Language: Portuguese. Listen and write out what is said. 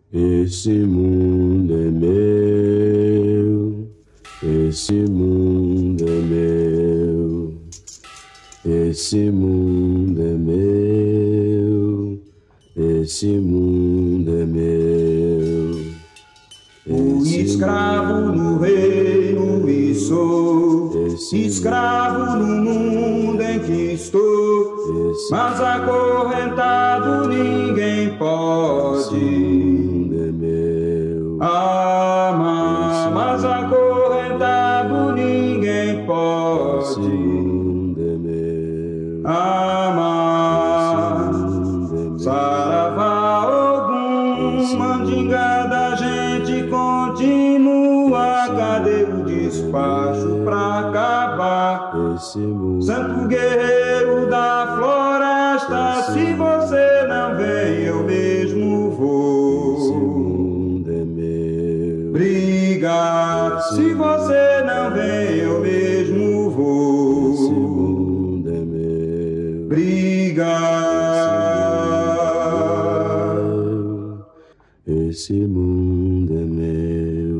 Esse mundo é meu, esse mundo é meu, esse mundo é meu, esse mundo é meu. O escravo no reino e sou, escravo no mundo em que estou, mas acorrentado ninguém pode amar, mas acorrentado ninguém pode amar. Saravá, Ogum, mandinga da gente continua, cadê o despacho pra acabar? Santo guerreiro da floresta, se você não vem, eu mesmo vou brigar. Se você não vem, eu mesmo vou brigar. Esse mundo é meu.